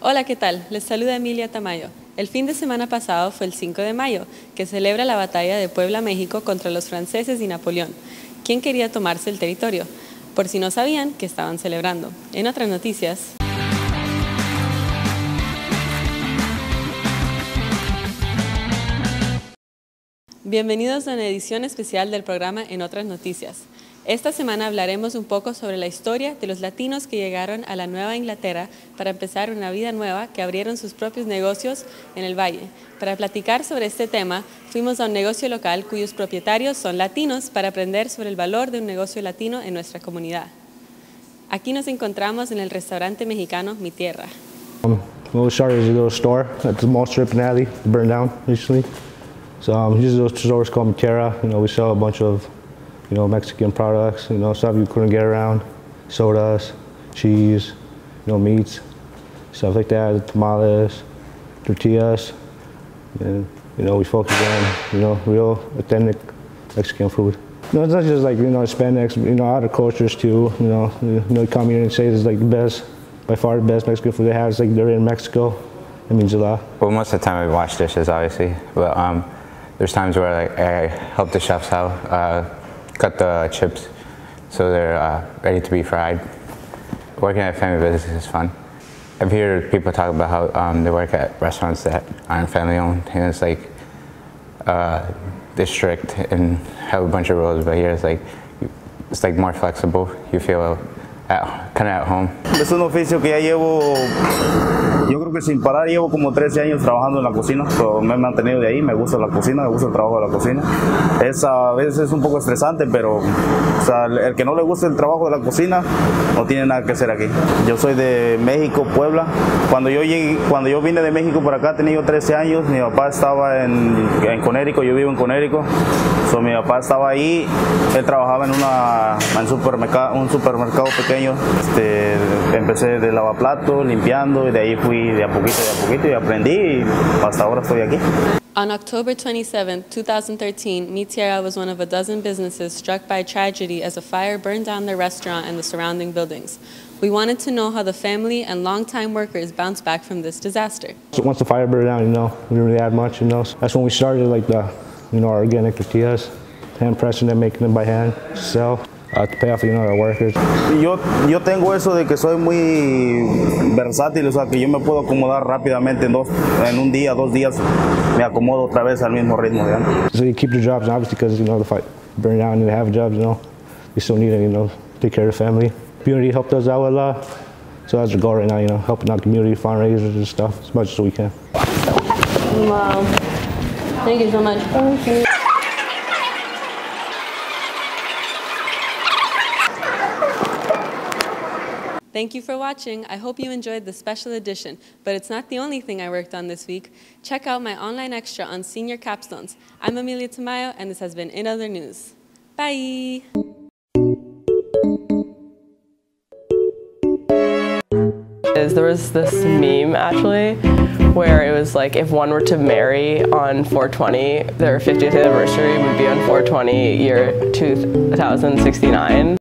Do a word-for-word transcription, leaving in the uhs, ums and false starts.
Hola, ¿qué tal? Les saluda Emilia Tamayo. El fin de semana pasado fue el cinco de mayo, que celebra la batalla de Puebla, México contra los franceses y Napoleón, quien quería tomarse el territorio, por si no sabían que estaban celebrando. En otras noticias... Bienvenidos a una edición especial del programa En Otras Noticias. Esta semana hablaremos un poco sobre la historia de los latinos que llegaron a la Nueva Inglaterra para empezar una vida nueva, que abrieron sus propios negocios en el Valle. Para platicar sobre este tema, fuimos a un negocio local cuyos propietarios son latinos para aprender sobre el valor de un negocio latino en nuestra comunidad. Aquí nos encontramos en el restaurante mexicano Mi Tierra. Um, well, we started as a little store at the mall strip in Alley, burned down recently. So um, usually those stores called Mi Tierra. You know, we sell a bunch of, you know, Mexican products, you know, stuff you couldn't get around, sodas, cheese, you know, meats, stuff like that, tamales, tortillas, and, you know, we focus on, you know, real authentic Mexican food. You know, it's not just like, you know, Hispanics, you know, other cultures too, you know, you know, you come here and say it's like the best, by far the best Mexican food they have. It's like they're in Mexico. It means a lot. Well, most of the time I wash dishes, obviously, but um, there's times where like, I help the chefs out, uh, cut the chips so they're uh, ready to be fried. Working at a family business is fun. I've heard people talk about how um, they work at restaurants that aren't family owned, and it's like uh, they're strict and have a bunch of rules, but here it's like, it's like more flexible. You feel at, kind of at home. Es un oficio que ya llevo, yo creo que sin parar, llevo como trece años trabajando en la cocina. So, me he mantenido de ahí, me gusta la cocina, me gusta el trabajo de la cocina. Es, a veces es un poco estresante, pero o sea, el que no le gusta el trabajo de la cocina no tiene nada que hacer aquí. Yo soy de México, Puebla. Cuando yo, llegué, cuando yo vine de México por acá tenía yo trece años, mi papá estaba en, en Connecticut, yo vivo en Connecticut. So, mi papá estaba ahí, él trabajaba en, una, en supermercado, un supermercado pequeño. Este, empecé de lavaplatos, limpiando, y de ahí fui de a poquito, de a poquito, y aprendí, y hasta ahora estoy aquí. On October twenty-seventh, two thousand thirteen, Mi Tierra was one of a dozen businesses struck by tragedy as a fire burned down their restaurant and the surrounding buildings. We wanted to know how the family and longtime workers bounced back from this disaster. So once the fire burned down, you know, we didn't really add much, you know. So that's when we started, like the, you know, our organic tortillas, hand pressing them, making them by hand, to sell. Uh, to pay off, you know, our workers. Yo, yo tengo eso de que soy muy versátil, o sea, que yo me puedo acomodar rápidamente en, dos, en un día, dos días, me acomodo otra vez al mismo ritmo de antes. So you keep your jobs, obviously, because, you know, the fight burned down and you have jobs, you know, you still need to, you know, take care of the family. Community helped us out a lot, so that's the goal right now, you know, helping out community fundraisers and stuff as much as we can. Wow. Thank you so much. Thank you. Thank you for watching. I hope you enjoyed the special edition, but it's not the only thing I worked on this week. Check out my online extra on senior capstones. I'm Emilia Tamayo, and this has been In Other News. Bye! There was this meme actually where it was like if one were to marry on four twenty, their fiftieth anniversary would be on four twenty year two thousand sixty-nine.